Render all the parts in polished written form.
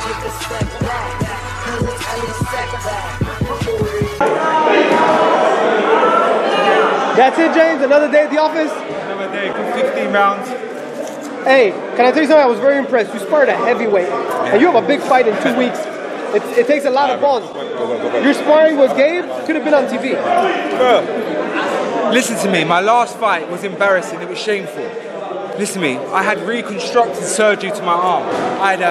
take a step back, cause it's Elie Seckbach. That's it, James? Another day at the office? Another day, 15 rounds. Hey, can I tell you something? I was very impressed. You sparred a heavyweight, and you have a big fight in 2 weeks. It takes a lot of balls. Your sparring with Gabe could have been on TV. Bro, listen to me. My last fight was embarrassing. It was shameful. Listen to me. I had reconstructed surgery to my arm. I had a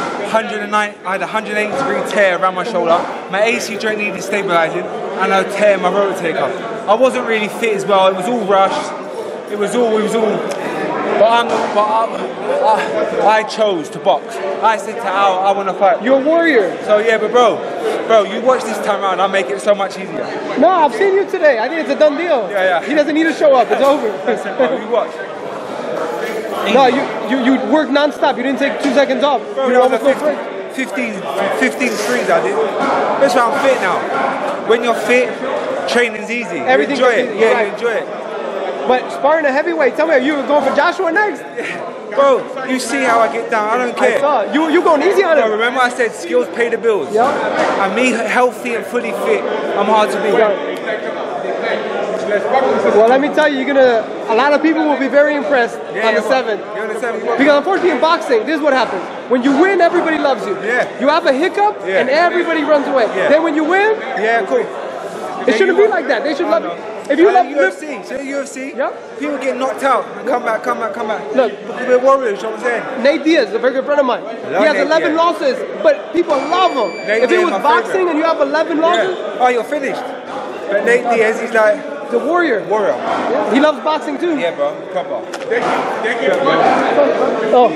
180 degree tear around my shoulder. My AC joint needed stabilizing, and a tear in my rotator cuff. I wasn't really fit as well. It was all rushed. It was all. I chose to box. I said to Al, I want to fight. You're a warrior. So yeah, but bro, you watch this time around, I'll make it so much easier. No, I've seen you today. I think it's a done deal. Yeah. He doesn't need to show up. It's over. Listen, bro, you watch. No, you worked non-stop. You didn't take 2 seconds off. Bro, you almost 15 screens I did. That's why I'm fit now. When you're fit, training's easy. Everything you enjoy it. Easy, yeah, right. You enjoy it. But sparring a heavyweight, tell me, are you going for Joshua next? Bro, you see how I get down. I don't care. I saw. You going easy on him. Bro, remember I said skills pay the bills. Yeah. And me healthy and fully fit, I'm hard to beat. Well, let me tell you, a lot of people will be very impressed on the 7th. You're on the 7th. Because unfortunately in boxing, this is what happens. When you win, everybody loves you. Yeah. You have a hiccup, and everybody runs away. Yeah. Then when you win, cool. It shouldn't be like that. They should love you. If you love UFC, so UFC, yep. People get knocked out and come back. Look, we're warriors, you know what I'm saying? Nate Diaz, a very good friend of mine. He has 11 losses, but people love him. If it was boxing and you have 11 losses, oh, you're finished. But Nate Diaz, he's like the warrior. Yeah. He loves boxing too. Yeah, bro. Proper. Thank you. Oh.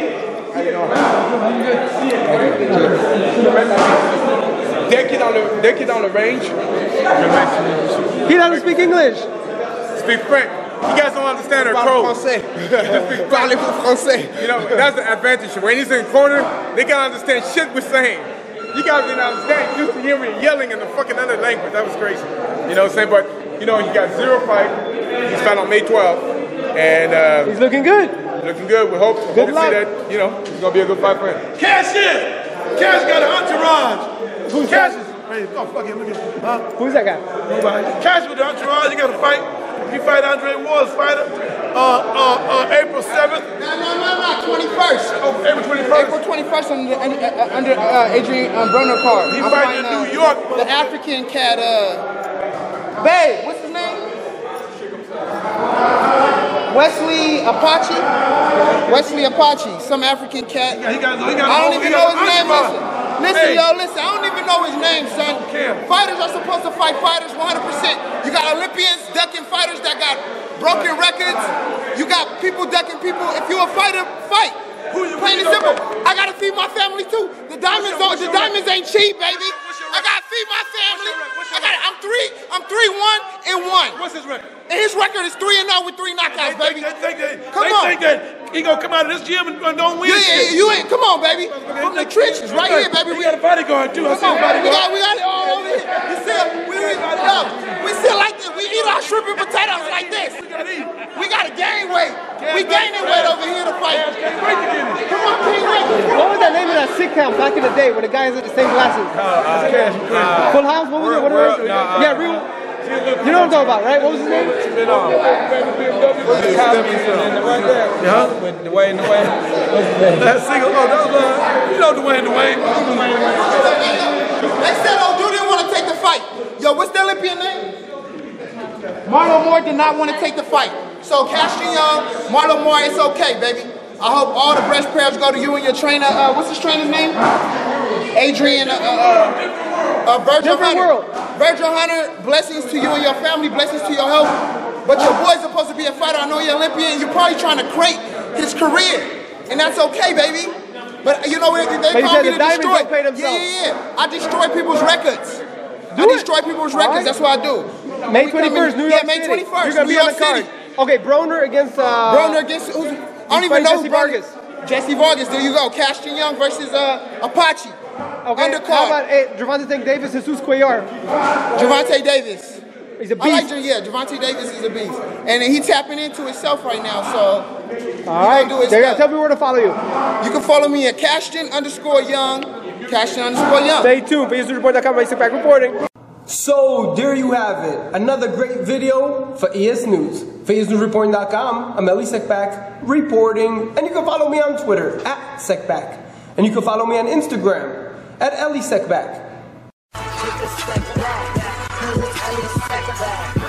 They get on the range. He doesn't speak English. Speak French. You guys don't understand our code. Parlez français. You know, that's the advantage. When he's in the corner, they gotta understand shit we're saying. You guys didn't understand. You used to hear me yelling in the fucking other language. That was crazy. You know what I'm saying? But, you know, he got 0 fight. He's found on May 12th. And he's looking good. Looking good. We hope to see that, you know, it's gonna be a good fight for him. Cash in! Cash got an entourage. Who's Cash? Oh, fuck him. Look at him. Who's that guy? Nobody. Cash with the entourage. He got a fight. He fight Andre Ward's fighter. April 7th. No, 21st. Oh, April 21st. April 21st under Adrian Broner card. He fighting in New York. The African cat, Babe, what's his name? Wesley Apache, some African cat. Yeah, I don't even know his name. Listen, I don't even know his name, son. Fighters are supposed to fight fighters 100%. You got Olympians ducking fighters that got broken records. You got people ducking people. If you a fighter, fight. Plain and simple. I gotta feed my family too. The diamonds ain't cheap, baby. I gotta feed my family. I'm 3-1-1. What's his record? And his record is 3-0 with 3 knockouts, baby. They think that he gonna come out of this gym and don't win. Yeah, you ain't. Come on, baby. From the trenches, right here, baby. We got a bodyguard too. Come on, baby. We got it all over here. You see, we sit like this. We eat our shrimp and potatoes like this. We gotta gain weight. We gaining weight over here to fight. Come on, can't wait. What was that name of that sitcom back in the day when the guys had the same glasses? Full House? What was it? What was it? Yeah, real. You know what I'm talking about, right? What was his name? Yeah. With Dwayne. That single, you know Dwayne. They said O'Du didn't want to take the fight. Yo, what's the Olympian name? Marlon Moore did not want to take the fight. So Cashton Young, Marlon Moore, it's okay, baby. I hope all the breast prayers go to you and your trainer. What's his trainer's name? Adrian. Virgil Hunter. Virgil Hunter, blessings to you and your family, blessings to your health. But your boy's supposed to be a fighter. I know you're Olympian. You're probably trying to create his career. And that's okay, baby. But you know what? They call me to destroy. Yeah. I destroy people's records. Destroy people's records. That's what I do. May 21st, New York City. Yeah, May 21st, You're going to be on the card. Okay, Broner against... Broner against... I don't even know who Vargas. Jesse Vargas, there you go. Cashton Young versus Apache. Okay, undercard. How about Gervonta Davis, Jesus Cuellar? Gervonta Davis. He's a beast. Gervonta Davis is a beast. And he's tapping into himself right now, so... All right, tell me where to follow you. You can follow me at Cashton_Young Cash in on this boy Young. Stay tuned. For EsNewsReport.com, Elie Seckbach reporting. So, there you have it. Another great video for ES News. For EsNewsReport.com, I'm Elie Seckbach reporting. And you can follow me on Twitter, @Seckbach. And you can follow me on Instagram, @Elie Seckbach. Take a step back, 'cause it's Elie Seckbach.